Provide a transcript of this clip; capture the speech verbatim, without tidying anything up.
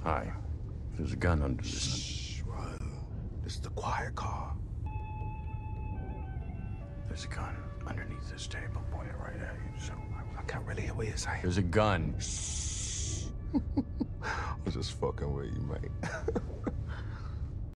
Hi. There's a gun under this. Shh, bro. This is the quiet car. There's a gun underneath this table, pointed right at you. So I can't really hear what you're saying. there's a gun. Shh. I was just fucking with you, mate.